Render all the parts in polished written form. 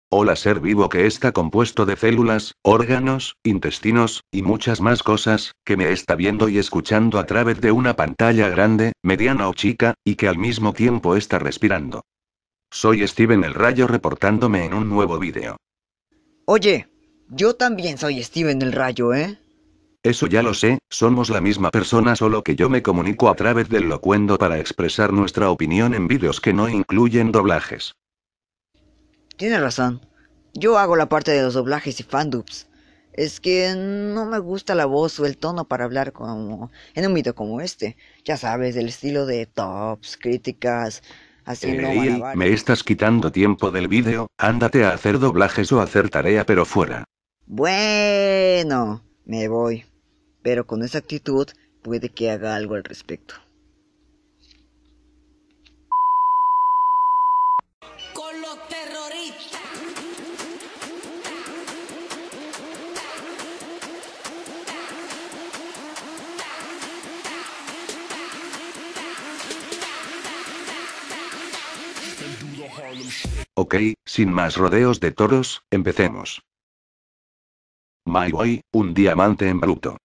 Hola ser vivo que está compuesto de células, órganos, intestinos, y muchas más cosas, que me está viendo y escuchando a través de una pantalla grande, mediana o chica, y que al mismo tiempo está respirando. Soy Steven el Rayo reportándome en un nuevo vídeo. Oye, yo también soy Steven el Rayo, ¿eh? Eso ya lo sé, somos la misma persona solo que yo me comunico a través del locuendo para expresar nuestra opinión en vídeos que no incluyen doblajes. Tienes razón. Yo hago la parte de los doblajes y fandubs. Es que no me gusta la voz o el tono para hablar como en un video como este. Ya sabes, del estilo de tops, críticas, haciendo Me malabares. estás quitando tiempo del vídeo, ándate a hacer doblajes o hacer tarea pero fuera. Bueno, me voy. Pero con esa actitud puede que haga algo al respecto. Con los terroristas. Ok, sin más rodeos de toros, empecemos. My Boy, un diamante en bruto.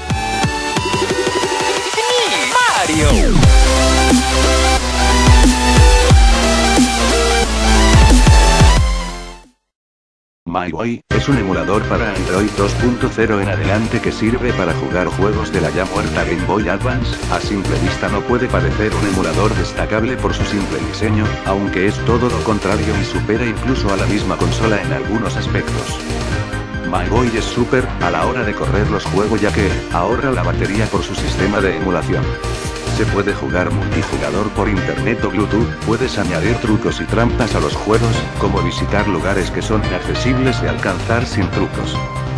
My Boy es un emulador para Android 2.0 en adelante que sirve para jugar juegos de la ya muerta Game Boy Advance. A simple vista no puede parecer un emulador destacable por su simple diseño, aunque es todo lo contrario y supera incluso a la misma consola en algunos aspectos. My Boy es súper a la hora de correr los juegos ya que ahorra la batería por su sistema de emulación. Se puede jugar multijugador por internet o Bluetooth, puedes añadir trucos y trampas a los juegos, como visitar lugares que son inaccesibles de alcanzar sin trucos.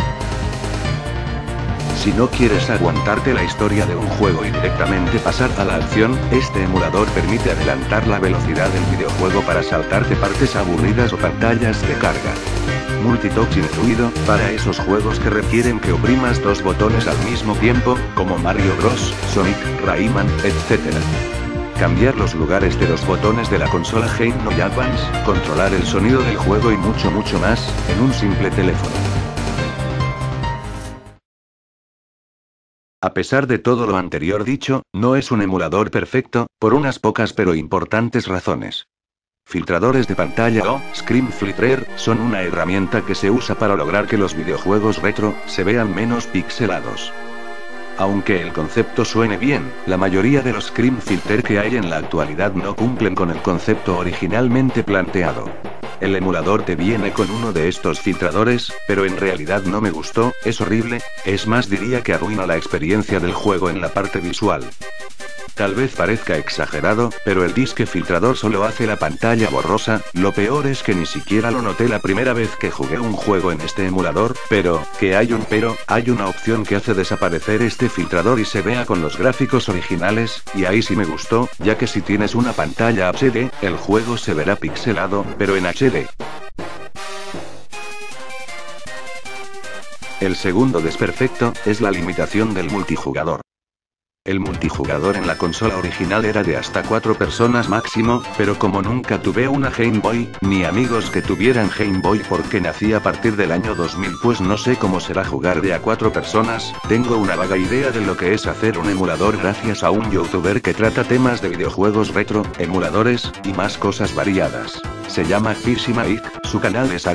Si no quieres aguantarte la historia de un juego y directamente pasar a la acción, este emulador permite adelantar la velocidad del videojuego para saltarte partes aburridas o pantallas de carga. Multitouch incluido, para esos juegos que requieren que oprimas dos botones al mismo tiempo, como Mario Bros, Sonic, Rayman, etc. Cambiar los lugares de los botones de la consola Game Boy Advance, controlar el sonido del juego y mucho más, en un simple teléfono. A pesar de todo lo anterior dicho, no es un emulador perfecto, por unas pocas pero importantes razones. Filtradores de pantalla o Screen Filter son una herramienta que se usa para lograr que los videojuegos retro se vean menos pixelados. Aunque el concepto suene bien, la mayoría de los Screen Filter que hay en la actualidad no cumplen con el concepto originalmente planteado. El emulador te viene con uno de estos filtradores, pero en realidad no me gustó, es horrible, es más diría que arruina la experiencia del juego en la parte visual. Tal vez parezca exagerado, pero el disque filtrador solo hace la pantalla borrosa, lo peor es que ni siquiera lo noté la primera vez que jugué un juego en este emulador, pero hay una opción que hace desaparecer este filtrador y se vea con los gráficos originales, y ahí sí me gustó, ya que si tienes una pantalla HD, el juego se verá pixelado, pero en HD. El segundo desperfecto, es la limitación del multijugador. El multijugador en la consola original era de hasta 4 personas máximo, pero como nunca tuve una Game Boy, ni amigos que tuvieran Game Boy porque nací a partir del año 2000 pues no sé cómo será jugar de a 4 personas, tengo una vaga idea de lo que es hacer un emulador gracias a un youtuber que trata temas de videojuegos retro, emuladores, y más cosas variadas. Se llama Fishimaic, su canal es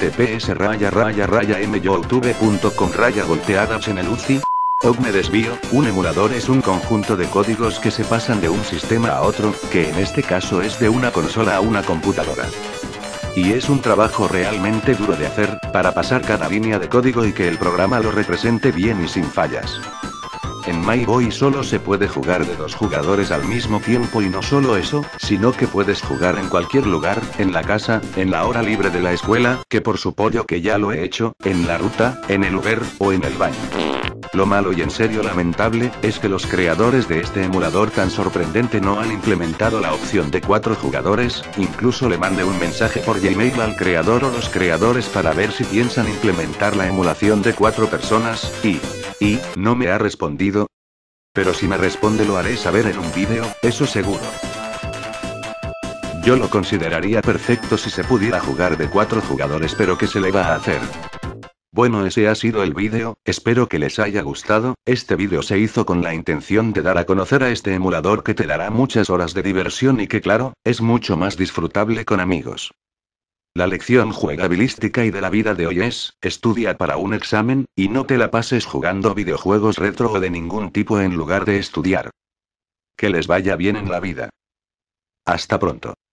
https://myoutube.com/volteadas en el UCI. Me desvío, un emulador es un conjunto de códigos que se pasan de un sistema a otro, que en este caso es de una consola a una computadora. Y es un trabajo realmente duro de hacer, para pasar cada línea de código y que el programa lo represente bien y sin fallas. En My Boy solo se puede jugar de 2 jugadores al mismo tiempo y no solo eso, sino que puedes jugar en cualquier lugar, en la casa, en la hora libre de la escuela, que por su pollo que ya lo he hecho, en la ruta, en el Uber, o en el baño. Lo malo y en serio lamentable, es que los creadores de este emulador tan sorprendente no han implementado la opción de 4 jugadores, incluso le mandé un mensaje por Gmail al creador o los creadores para ver si piensan implementar la emulación de 4 personas, y no me ha respondido. Pero si me responde lo haré saber en un vídeo, eso seguro. Yo lo consideraría perfecto si se pudiera jugar de 4 jugadores, pero ¿qué se le va a hacer? Bueno, ese ha sido el vídeo, espero que les haya gustado. Este vídeo se hizo con la intención de dar a conocer a este emulador que te dará muchas horas de diversión y que claro, es mucho más disfrutable con amigos. La lección juegabilística y de la vida de hoy es, estudia para un examen, y no te la pases jugando videojuegos retro o de ningún tipo en lugar de estudiar. Que les vaya bien en la vida. Hasta pronto.